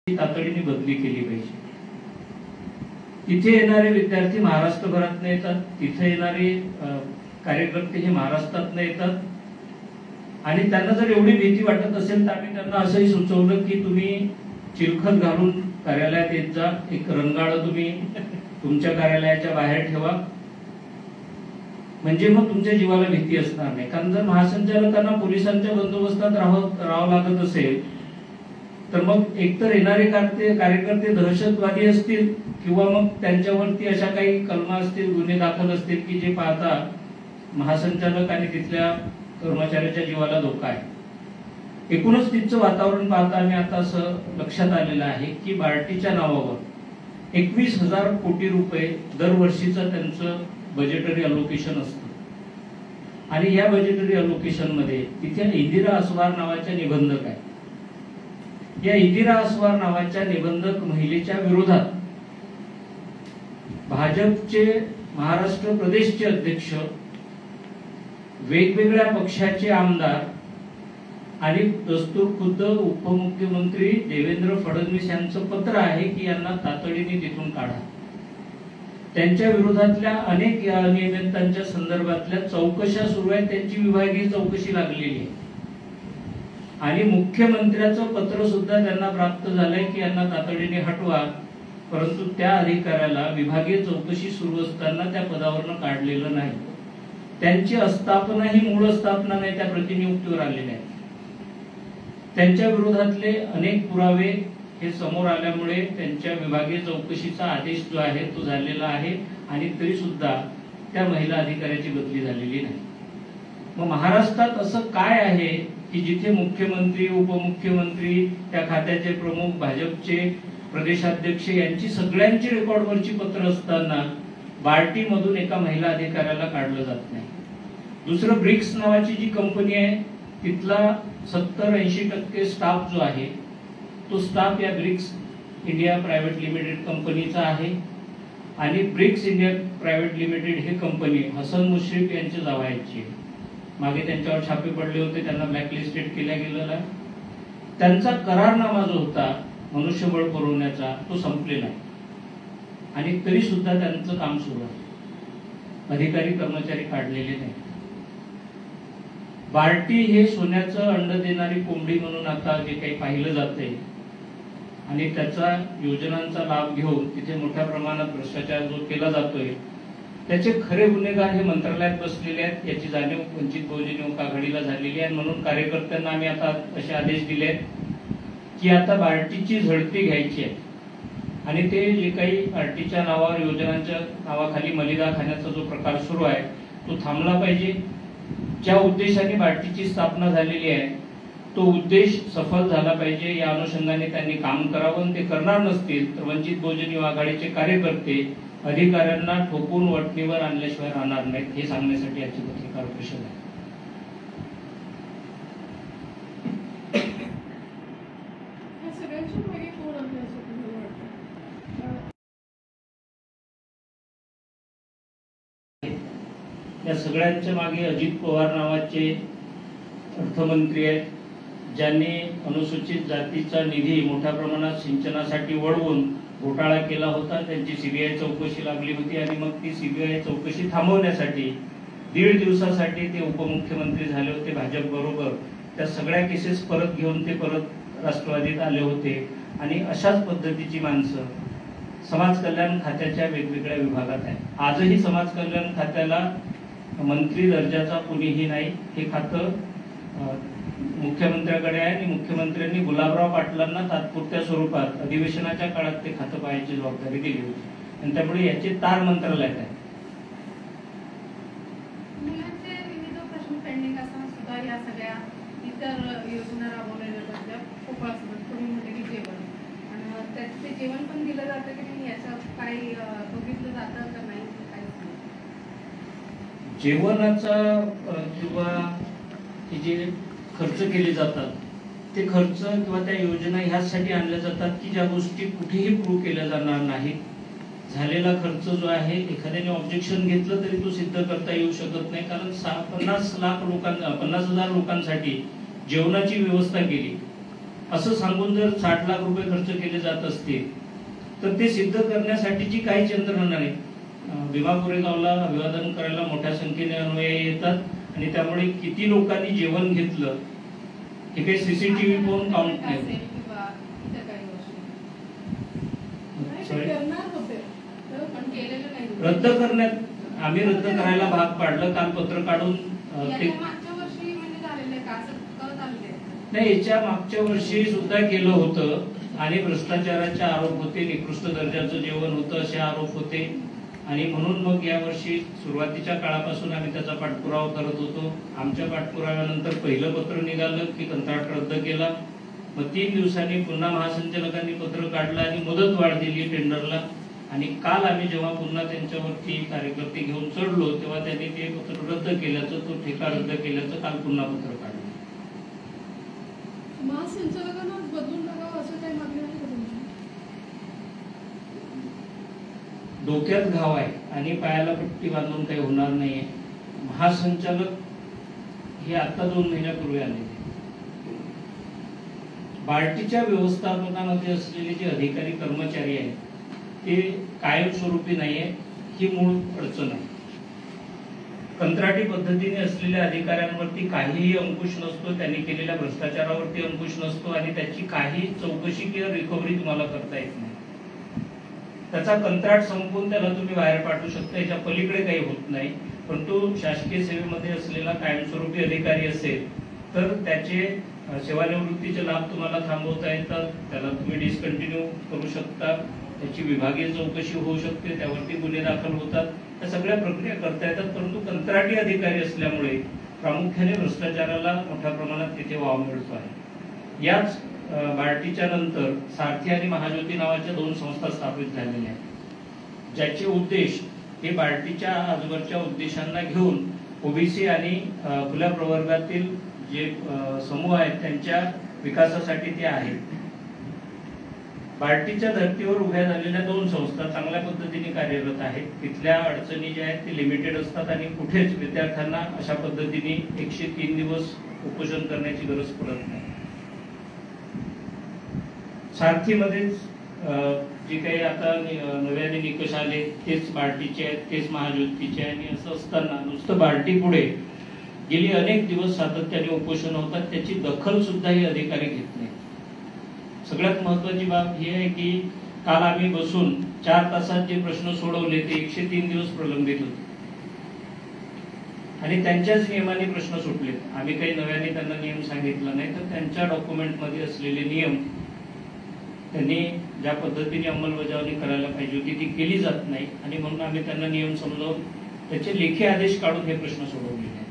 तातडीने बदली केली पाहिजे। तिथे येणारे विद्यार्थी महाराष्ट्रभरातून येतात, तिथे येणारे कार्यकर्ते हे महाराष्ट्रातून येतात आणि त्यांना जर एवढी भीती वाटत असेल तर आम्ही त्यांना असंही सुचवलं की तुम्ही चिलखत घालून कार्यालयात येत जा, एक रंगाळं तुम्ही तुमच्या कार्यालयाच्या बाहेर ठेवा, म्हणजे मग तुमच्या जीवाला भीती असणार नाही। कारण जर महासंचालकांना पोलिसांच्या बंदोबस्तात राहावं लागत असेल तर मग एकतर येणारे कार्यकर्ते दहशतवादी असतील किंवा मग त्यांच्यावरती अशा काही कलमा असतील, गुन्हे दाखल असतील की जे पाहता महासंचालक आणि तिथल्या कर्मचाऱ्याच्या जीवाला धोका आहे। एकूणच तिथचं वातावरण पाहता आम्ही आता असं लक्षात आलेलं आहे की बार्टीच्या नावावर 21,000 कोटी रुपये दरवर्षीचं त्यांचं बजेटरी अलोकेशन असतं आणि या बजेटरी अलोकेशन मध्ये तिथे इंदिरा अस्वार नावाच्या निबंधक आहे। या इंदिरा अस्वार नावाच्या निबंधक महिलेच्या विरोधात भाजपचे महाराष्ट्र प्रदेशचे अध्यक्ष, वेगवेगळ्या पक्षाचे आमदार आणि दस्तूर खुद्द उपमुख्यमंत्री देवेंद्र फडणवीस यांचं पत्र आहे की यांना तातडीने तिथून काढा। त्यांच्या विरोधातल्या अनेक अनियमिततांच्या संदर्भातल्या चौकशा सुरू आहेत, त्यांची विभागीय चौकशी लागलेली आहे आणि मुख्यमंत्र्याचं पत्र सुद्धा त्यांना प्राप्त झालंय की यांना तातडीने हटवा, परंतु त्या अधिकाऱ्याला विभागीय चौकशी सुरू असताना त्या पदावरनं काढलेलं नाही। त्यांची अस्थापना ही मूळ अस्थापना नाही, त्या प्रतिनियुक्तीवर आलेल्या आहेत। त्यांच्या विरोधातले अनेक पुरावे हे समोर आल्यामुळे त्यांच्या विभागीय चौकशीचा आदेश जो आहे तो झालेला आहे आणि तरी सुद्धा त्या महिला अधिकाऱ्याची बदली झालेली नाही। मग महाराष्ट्रात असं काय आहे की जिथे मुख्यमंत्री, उपमुख्यमंत्री, त्या खात्याचे प्रमुख, भाजपचे प्रदेशाध्यक्ष यांची सगळ्यांची रेकॉर्डवरची पत्र असताना बार्टी मधून एका महिला अधिकाऱ्याला काढलं जात नाही। दुसरं ब्रिक्स नावाची जी कंपनी आहे तिथला 70-80% स्टाफ जो आहे तो स्टाफ या ब्रिक्स इंडिया प्रायव्हेट लिमिटेड कंपनीचा आहे आणि ब्रिक्स इंडिया प्रायव्हेट लिमिटेड ही कंपनी हसन मुश्रीफ यांच्या जावयाची आहे। मागे त्यांच्यावर छापे पडले होते, त्यांना ब्लॅकलिस्टेड केला गेलेला। त्यांचा करारनामा जो होता मनुष्यबळ पुरवण्याचा तो संपलेला आहे आणि तरी सुद्धा त्यांचं काम सुरू आहे, अधिकारी कर्मचारी काढलेले नाही। बार्टी हे सोन्याचं अंड देणारी कोंबडी म्हणून आता जे काही पाहिलं जातंय आणि त्याचा योजनांचा लाभ घेऊन तिथे मोठ्या प्रमाणात भ्रष्टाचार जो केला जातोय त्याचे खरे गुन्हेगार हे मंत्रालयात बसलेले आहेत, याची जाणीव वंचित बहुजन आघाडीला झालेली आहे। म्हणून कार्यकर्त्यांना आम्ही आता असे आदेश दिले की आता बार्टीची झडती घ्यायची आहे आणि ते जे काही बार्टीच्या नावावर योजनांच्या नावाखाली मलिदा खाण्याचा जो प्रकार सुरू आहे तो थांबला पाहिजे। ज्या उद्देशाने बार्टीची स्थापना झालेली आहे तो उद्देश सफल झाला पाहिजे, या अनुषंगाने त्यांनी काम करावं। ते करणार नसतील तर वंचित बहुजन आघाडीचे कार्यकर्ते अधिकाऱ्यांना ठोकून वटणीवर आणल्याशिवाय राहणार नाहीत, हे सांगण्यासाठी याची पत्रकार परिषद आहे। या सगळ्यांच्या मागे अजित पवार नावाचे अर्थमंत्री आहेत, ज्यांनी अनुसूचित जातीचा निधी मोठ्या प्रमाणात सिंचनासाठी वळवून घोटाळा केला होता। त्यांची सीबीआय चौकशी लागली होती आणि मग ती सीबीआय चौकशी थांबवण्यासाठी 1.5 दिवसासाठी ते उपमुख्यमंत्री झाले होते भाजप बरोबर। त्या सगळ्या केसेस परत घेऊन ते परत राष्ट्रवादीत आले होते आणि अशाच पद्धतीची माणसं समाज कल्याण खात्याच्या वेगवेगळ्या विभागात आहे। आजही समाज कल्याण खात्याला मंत्री दर्जाचा कुणीही नाही, हे खातं मुख्यमंत्र्याकडे आहे आणि मुख्यमंत्र्यांनी गुलाबराव पाटलांना तात्पुरत्या स्वरूपात अधिवेशनाच्या काळात ते खातं पाहायची जबाबदारी दिली होती आणि त्यामुळे याचे तार मंत्रालयात आहे। मुलांचे विविध प्रश्न पेंडिंग असताना सुद्धा या सगळ्या इतर योजना राबवल्या जातात, खूप असतात। तुम्ही म्हणले की जेवण, आणि त्याचे जेवण पण दिलं जातं की नाही याचं काही बघितलं जातं का नाही? जेवणाचा किंवा जे खर्च केले जातात ते खर्च किंवा त्या योजना ह्यासाठी आणल्या जातात की ज्या गोष्टी कुठेही प्रूव्ह केल्या जाणार नाहीत। झालेला खर्च जो आहे एखाद्याने ऑब्जेक्शन घेतलं तरी तो सिद्ध करता येऊ शकत नाही, कारण 50,000 लोकांसाठी जेवणाची व्यवस्था केली असं सांगून जर 60 लाख रुपये खर्च केले जात असतील तर ते सिद्ध करण्यासाठीची काहीच यंत्रणा नाही. भीमा कोरेगावला अभिवादन करायला मोठ्या संख्येने अनुयायी येतात आणि त्यामुळे किती लोकांनी जेवण घेतलं हे काही सीसीटीव्ही पाहून काउंट नाही. किंवा इतर काही गोष्टी Sorry? करणार होते पण केलेलं नाही. रद्द करण्यात आम्ही रद्द करायला भाग पाडलं. काल पत्र काढून ते याच्या मागच्या वर्षी म्हणजे झालेलं आहे का असं कळत आलेलं आहे? नाही, याच्या मागच्या वर्षी सुद्धा केलं होतं आणि भ्रष्टाचाराचे आरोप होते, निकृष्ट दर्जाचं जेवण होतं असे आरोप होते आणि म्हणून मग यावर्षी सुरुवातीच्या काळापासून आम्ही त्याचा पाठपुरावा करत होतो. आमच्या पाठपुराव्यानंतर पहिलं पत्र निघालं की कंत्राट रद्द केला. मग 3 दिवसांनी पुन्हा महासंचालकांनी पत्र काढलं आणि मुदत वाढ दिली टेंडरला. आणि काल आम्ही जेव्हा पुन्हा त्यांच्यावरती कार्यकर्ते घेऊन चढलो तेव्हा त्यांनी ते पत्र रद्द केल्याचं, तो ठेका रद्द केल्याचं काल पुन्हा पत्र काढलं. महासंचालकांना बदलून टाकावं असं काही मागणी नाही का तुमची? डोक्यात घाव आहे आणि पायाला पट्टी बांधून काही होणार नाहीये. महासंचालक हे आता 2 महिन्यापूर्वी आले. बार्टीच्या व्यवस्थापनामध्ये असलेले जे अधिकारी कर्मचारी आहेत ते कायमस्वरूपी नाहीये, ही मूळ अडचण आहे. कंत्राटी पद्धतीने असलेल्या अधिकाऱ्यांवरती काहीही अंकुश नसतो, त्यांनी केलेल्या भ्रष्टाचारावरती अंकुश नसतो आणि त्याची काही चौकशी किंवा रिकव्हरी तुम्हाला करता येत नाही. त्याचा कंत्राट संपवून त्याला तुम्ही बाहेर पाठवू शकता, याच्या पलीकडे काही होत नाही. परंतु शासकीय सेवेमध्ये असलेला कायमस्वरूपी अधिकारी असेल तर त्याचे सेवानिवृत्तीचे लाभ तुम्हाला थांबवता येतात, त्याला तुम्ही डिस्कंटिन्यू करू शकता, त्याची विभागीय चौकशी होऊ शकते, त्यावरती गुन्हे दाखल होतात, या सगळ्या प्रक्रिया करता येतात. परंतु कंत्राटी अधिकारी असल्यामुळे प्रामुख्याने भ्रष्टाचाराला मोठ्या प्रमाणात तिथे वाव मिळतो आहे. याच बार्टीच्या नंतर सारथी आणि महाज्योती नावाच्या 2 संस्था स्थापित झालेल्या आहेत, ज्याचे उद्देश हे बार्टीच्या आजवरच्या उद्देशांना घेऊन ओबीसी आणि खुल्या प्रवर्गातील जे समूह आहेत त्यांच्या विकासासाठी ते आहेत. बार्टीच्या धर्तीवर उभ्या झालेल्या 2 संस्था चांगल्या पद्धतीने कार्यरत आहेत. तिथल्या अडचणी ज्या आहेत ते लिमिटेड असतात आणि कुठेच विद्यार्थ्यांना अशा पद्धतीने 103 दिवस उपोषण करण्याची गरज पडत नाही. सारथीमध्येच जे काही आता नव्याने निकष आले तेच बार्टीचे आहेत, तेच महाज्योतीचे आहे आणि असं असताना नुसतं बार्टी पुढे गेली अनेक दिवस सातत्याने उपोषण होतात, त्याची दखल सुद्धा हे अधिकारी घेत नाही. सगळ्यात महत्वाची बाब ही आहे की काल आम्ही बसून 4 तासात जे प्रश्न सोडवले ते 103 दिवस प्रलंबित होते आणि त्यांच्याच नियमाने प्रश्न सुटले. आम्ही काही नव्याने त्यांना नियम सांगितला नाही, तर त्यांच्या डॉक्युमेंटमध्ये असलेले नियम त्यांनी ज्या पद्धतीने अंमलबजावणी करायला पाहिजे होती ती केली जात नाही आणि म्हणून आम्ही त्यांना नियम समजावून त्याचे लेखी आदेश काढून हे प्रश्न सोडवले आहेत.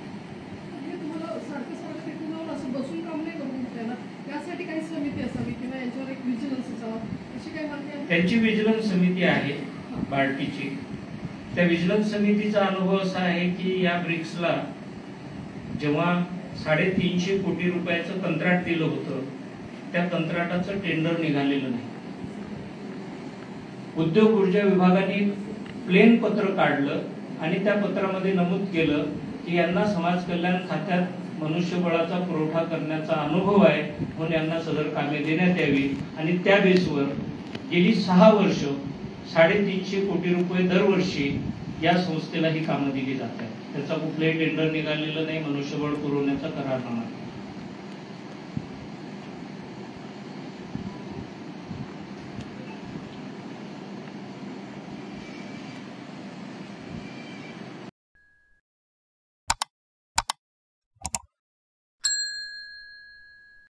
बसून काम नाही करून त्याला यासाठी काही समिती असावी किंवा याच्यावर एक विजिलन्स असावा अशी काही मागणी आहे? त्यांची विजिलन्स समिती आहे बार्टीची. त्या विजिलन्स समितीचा अनुभव असा आहे की या ब्रिक्सला जेव्हा 350 कोटी रुपयाचं कंत्राट दिलं होतं त्या कंत्राटाचं टेंडर निघालेलं नाही. उद्योग ऊर्जा विभागाने प्लेन पत्र काढलं आणि त्या पत्रामध्ये नमूद केलं की यांना समाज कल्याण खात्यात मनुष्यबळाचा पुरवठा करण्याचा अनुभव आहे म्हणून यांना सदर कामे देण्यात यावी आणि त्या बेसवर गेली 6 वर्ष 350 कोटी रुपये दरवर्षी या संस्थेला ही कामं दिली जात आहेत. त्याचा कुठलंही टेंडर निघालेलं नाही, मनुष्यबळ पुरवण्याचा करारनामा.